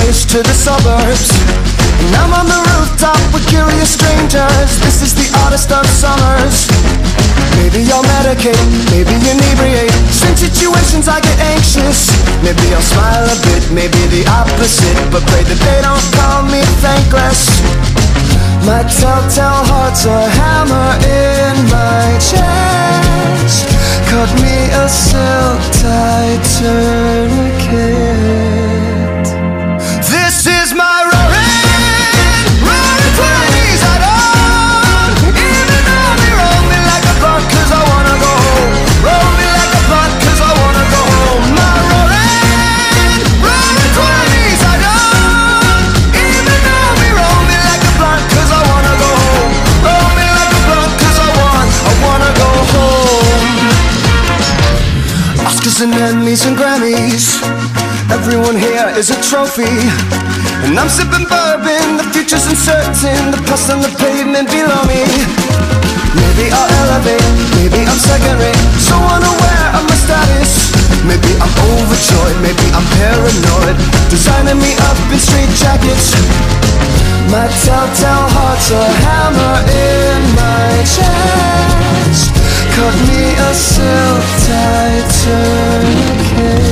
race to the suburbs. And I'm on the rooftop with curious strangers. This is the oddest of summers. Maybe I'll medicate, maybe inebriate. Strange situations I get anxious. Maybe I'll smile a bit, maybe the opposite. But pray that they don't call me thankless. My telltale heart's a hammer in my chest. Cut me a silk-tied tourniquet. This is my roaring 20s. I don't even know me. Roll me like a blunt 'cause I wanna go home. Roll me like a blunt 'cause I wanna go home. My roaring 20s. I don't even know me. Roll me like a blunt 'cause I wanna go home. Roll me like a blunt 'cause I wanna go home. Oscars and Emmys and Grammys, everyone here is a trophy. And I'm sipping bourbon, the future's uncertain. The past on the pavement below me. Maybe I'll elevate, maybe I'm second rate. So unaware of my status. Maybe I'm overjoyed, maybe I'm paranoid. Designing me up in straight jackets. My telltale heart's a hammer in my chest. Cut me a silk-tied tourniquet.